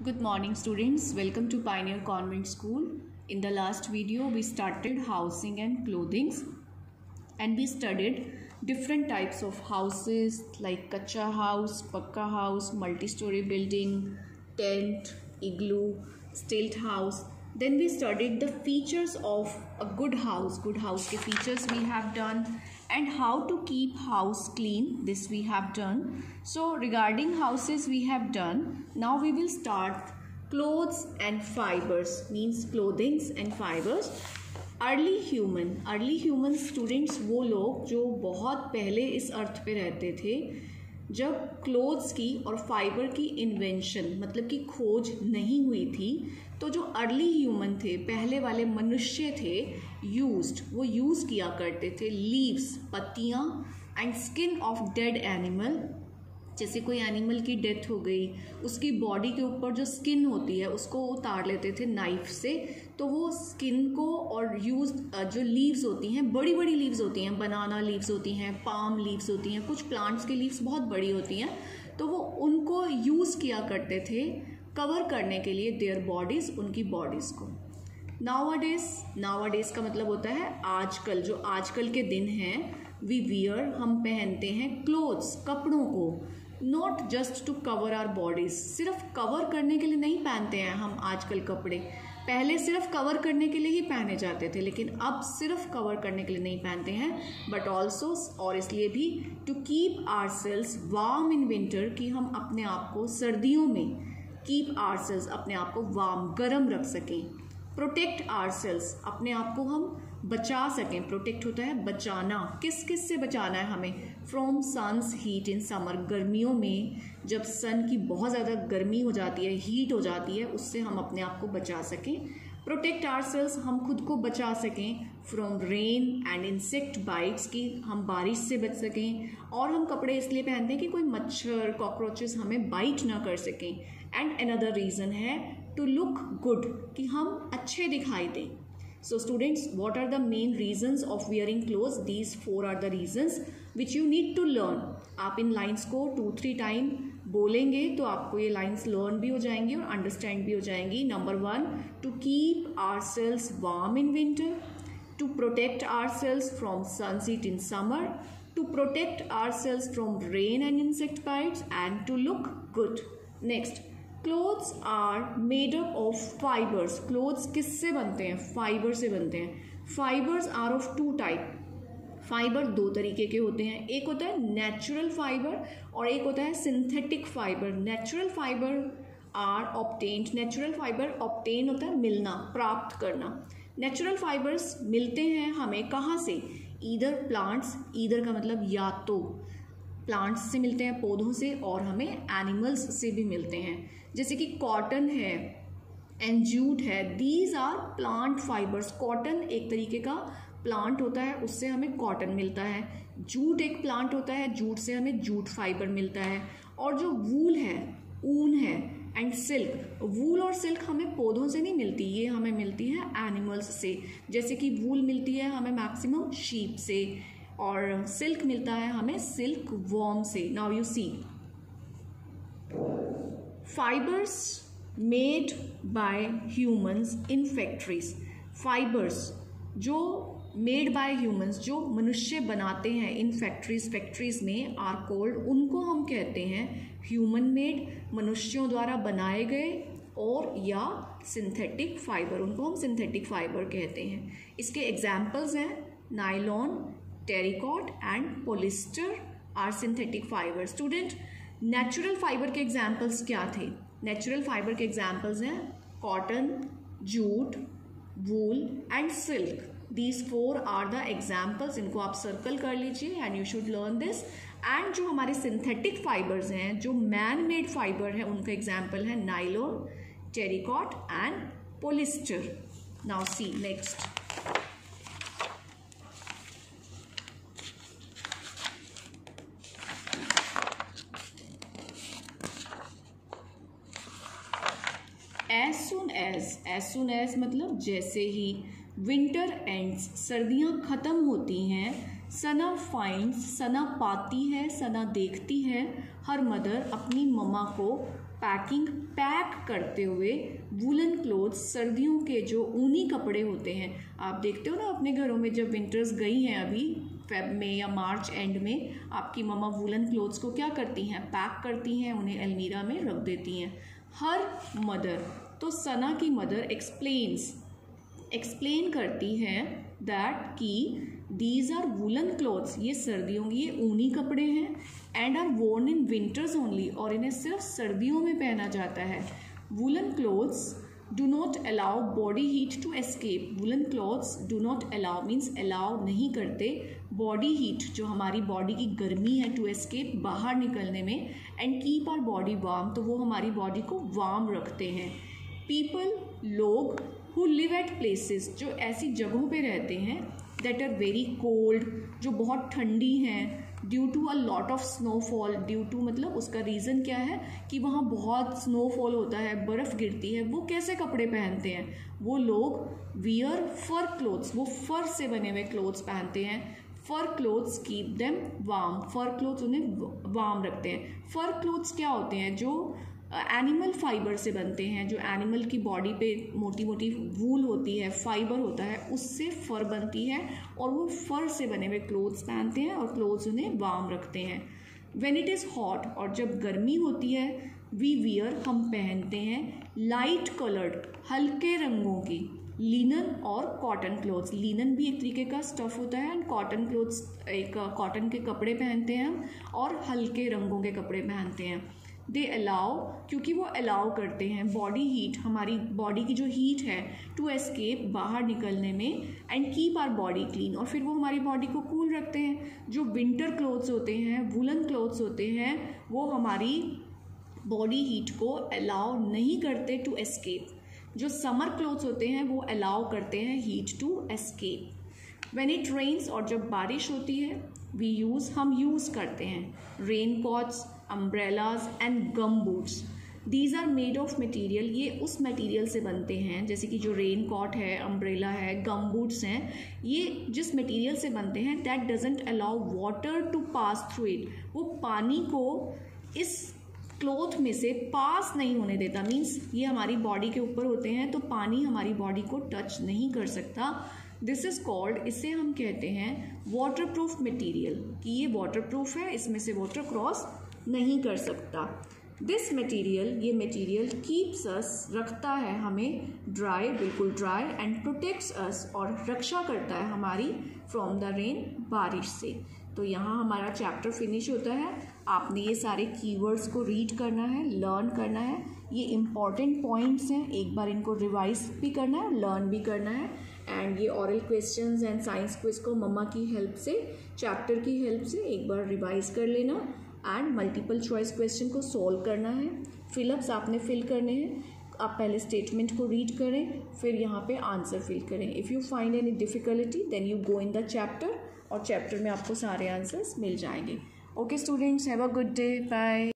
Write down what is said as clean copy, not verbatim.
Good morning students, welcome to Pioneer Convent School. In the last video we started housing and clothing and we studied different types of houses like kacha house, pakka house, multi-story building, tent, igloo, stilt house. Then we studied the features of a good house ke features we have done, and how to keep house clean, this we have done. So regarding houses we have done. Now we will start clothes and fibers, means clothings and fibers. Early human students वो लोग जो बहुत पहले इस अर्थ पे रहते थे जब क्लोथ्स की और फाइबर की इन्वेंशन मतलब कि खोज नहीं हुई थी, तो जो अर्ली ह्यूमन थे, पहले वाले मनुष्य थे, वो यूज़ किया करते थे लीव्स, पत्तियाँ and skin of dead animal. जैसे कोई एनिमल की डेथ हो गई, उसकी बॉडी के ऊपर जो स्किन होती है उसको उतार लेते थे नाइफ से, तो वो स्किन को और जो लीव्स होती हैं, बड़ी बड़ी लीव्स होती हैं, बनाना लीव्स होती हैं, पाम लीव्स होती हैं, कुछ प्लांट्स की लीव्स बहुत बड़ी होती हैं, तो वो उनको यूज़ किया करते थे कवर करने के लिए देयर बॉडीज़, उनकी बॉडीज़ को। नावाडेज का मतलब होता है आजकल, जो आजकल के दिन हैं, वी वियर, हम पहनते हैं क्लोथ्स, कपड़ों को, not just to cover our bodies, सिर्फ कवर करने के लिए नहीं पहनते हैं हम आजकल कपड़े। पहले सिर्फ कवर करने के लिए ही पहने जाते थे, लेकिन अब सिर्फ कवर करने के लिए नहीं पहनते हैं, बट ऑल्सो और इसलिए भी to keep ourselves warm in winter, कि हम अपने आप को सर्दियों में कीप आवरसेल्व्स, अपने आप को वार्म, गर्म रख सकें। प्रोटेक्ट आवरसेल्व्स, अपने आप को हम बचा सकें। प्रोटेक्ट होता है बचाना, किस से बचाना है हमें? From sun's heat in summer, गर्मियों में जब सन की बहुत ज़्यादा गर्मी हो जाती है, हीट हो जाती है, उससे हम अपने आप को बचा सकें। प्रोटेक्ट आवरसेल्व्स, हम खुद को बचा सकें from rain and insect bites, की हम बारिश से बच सकें। और हम कपड़े इसलिए पहनते हैं कि कोई मच्छर, कॉकरोचेस हमें बाइट ना कर सकें। एंड अनदर रीज़न है टू लुक गुड, कि हम अच्छे दिखाई दें। So students, what are the main reasons of wearing clothes? These 4 are the reasons which you need to learn. आप इन लाइन्स को 2-3 टाइम बोलेंगे तो आपको ये लाइन्स लर्न भी हो जाएंगी और अंडरस्टैंड भी हो जाएंगी। Number 1, to keep ourselves warm in winter, to protect ourselves from sun heat in summer, to protect ourselves from rain and insect bites, and to look good. Next, clothes are made up of fibres. Clothes किससे बनते हैं? Fibre से बनते हैं। Fibres are of 2 type. Fibre 2 तरीके के होते हैं, एक होता है नेचुरल फाइबर और एक होता है synthetic fibre. Natural fibre are obtained, natural fibre obtain होता है मिलना, प्राप्त करना। नेचुरल फाइबर्स मिलते हैं हमें कहाँ से? ईदर प्लांट्स, ईदर का मतलब या तो प्लांट्स से मिलते हैं, पौधों से, और हमें एनिमल्स से भी मिलते हैं, जैसे कि कॉटन है एंड जूट है, these are plant fibres. Cotton एक तरीके का प्लांट होता है, उससे हमें कॉटन मिलता है। जूट एक प्लांट होता है, जूट से हमें जूट फाइबर मिलता है। और जो वूल है, ऊन है, एंड सिल्क, वूल और सिल्क हमें पौधों से नहीं मिलती, ये हमें मिलती है एनिमल्स से। जैसे कि वूल मिलती है हमें मैक्सिमम शीप से, और सिल्क मिलता है हमें सिल्क वॉर्म से। Now you see, fibres made by humans in factories. Fibres जो मेड बाय ह्यूमंस, जो मनुष्य बनाते हैं इन फैक्ट्रीज में, आर कोल्ड, उनको हम कहते हैं ह्यूमन मेड, मनुष्यों द्वारा बनाए गए, और या सिंथेटिक फाइबर, उनको हम सिंथेटिक फाइबर कहते हैं। इसके एग्जाम्पल्स हैं nylon, terrycot and polyester are synthetic fibre. Student, natural fibre के एग्जाम्पल्स क्या थे? नेचुरल फाइबर के एग्जाम्पल्स हैं cotton, jute, wool and silk. These 4 are the examples, इनको आप सर्कल कर लीजिए and you should learn this. And जो हमारे सिंथेटिक फाइबर्स हैं, जो मैन मेड फाइबर है, उनका एग्जाम्पल है nylon, terrycot and polyester. Now see next, as soon as मतलब जैसे ही, विंटर एंड्स, सर्दियाँ ख़त्म होती हैं, सना फाइंड्स, सना पाती है, सना देखती है, हर मदर, अपनी मम्मा को, पैकिंग पैक करते हुए वुलन क्लोथ्स, सर्दियों के जो ऊनी कपड़े होते हैं, आप देखते हो ना अपने घरों में जब विंटर्स गई हैं अभी फेब में या मार्च एंड में, आपकी मम्मा वुलन क्लोथ्स को क्या करती हैं, पैक करती हैं, उन्हें अलमीरा में रख देती हैं। हर मदर, तो सना की मदर एक्सप्लेन करती है दैट कि दीज आर वुलन क्लोथ्स, ये सर्दियों की ये ऊनी कपड़े हैं, and are worn in winters only, और इन्हें सिर्फ सर्दियों में पहना जाता है। Woollen clothes do not allow body heat to escape, woollen clothes do not allow means allow नहीं करते बॉडी हीट, जो हमारी बॉडी की गर्मी है, टू एस्केप बाहर निकलने में, and keep our body warm, तो वो हमारी बॉडी को वार्म रखते हैं। पीपल, लोग, हु लिव एट प्लेसेस, जो ऐसी जगहों पे रहते हैं दैट आर वेरी कोल्ड, जो बहुत ठंडी हैं, due to a lot of snowfall, due to मतलब उसका रीज़न क्या है कि वहाँ बहुत स्नोफॉल होता है, बर्फ़ गिरती है, वो कैसे कपड़े पहनते हैं, वो लोग वियर फर क्लोथ्स, वो फर से बने हुए क्लोथ्स पहनते हैं। Fur clothes keep them warm, fur clothes उन्हें वार्म रखते हैं। फर क्लोथ्स क्या होते हैं, जो एनिमल फाइबर से बनते हैं, जो एनिमल की बॉडी पे मोटी मोटी वूल होती है, फाइबर होता है, उससे फर बनती है, और वो फर से बने हुए क्लोथ्स पहनते हैं और क्लोथ्स उन्हें वार्म रखते हैं। व्हेन इट इज़ हॉट, और जब गर्मी होती है, वी वियर, हम पहनते हैं लाइट कलर्ड, हल्के रंगों की, लिनन और कॉटन क्लोथ्स। लिनन भी एक तरीके का स्टफ़ होता है, एंड कॉटन क्लोथ्स एक कॉटन के कपड़े पहनते हैं हम, और हल्के रंगों के कपड़े पहनते हैं। दे अलाउ, क्योंकि वो अलाउ करते हैं बॉडी हीट, हमारी बॉडी की जो हीट है, टू एस्केप, बाहर निकलने में, and keep our body clean, और फिर वो हमारी बॉडी को कूल रखते हैं। जो विंटर क्लोथ्स होते हैं, वुलन क्लोथ्स होते हैं, वो हमारी बॉडी हीट को अलाउ नहीं करते टू एस्केप। जो समर क्लोथ्स होते हैं वो अलाउ करते हैं heat to escape. When it rains, और जब बारिश होती है, हम यूज़ करते हैं rain coats, umbrellas and gum boots. These are made of material, ये उस मटीरियल से बनते हैं, जैसे कि जो रेन कोट है, अम्ब्रेला है, गम बूट्स हैं, ये जिस मटीरियल से बनते हैं, that doesn't allow water to pass through it, वो पानी को इस क्लोथ में से पास नहीं होने देता, मीन्स ये हमारी बॉडी के ऊपर होते हैं तो पानी हमारी बॉडी को टच नहीं कर सकता। दिस इज़ कॉल्ड, इसे हम कहते हैं वाटर प्रूफ मटीरियल, कि ये वाटर प्रूफ है, इसमें से वाटर क्रॉस नहीं कर सकता। दिस मटीरियल, ये मटीरियल कीप्स अस, रखता है हमें ड्राई, बिल्कुल ड्राई, एंड प्रोटेक्ट्स अस, और रक्षा करता है हमारी फ्रॉम द रेन, बारिश से। तो यहाँ हमारा चैप्टर फिनिश होता है। आपने ये सारे कीवर्ड्स को रीड करना है, लर्न करना है, ये इम्पॉर्टेंट पॉइंट्स हैं, एक बार इनको रिवाइज भी करना है, लर्न भी करना है, एंड ये oral questions and science quiz को मम्मा की हेल्प से, चैप्टर की हेल्प से एक बार रिवाइज कर लेना, एंड मल्टीपल चॉइस क्वेश्चन को सॉल्व करना है। फिलअप्स आपने फिल करने हैं, आप पहले स्टेटमेंट को रीड करें, फिर यहाँ पे आंसर फिल करें। If you find any difficulty then you go in the chapter, और चैप्टर में आपको सारे आंसर्स मिल जाएंगे। Okay students, have a good day, bye.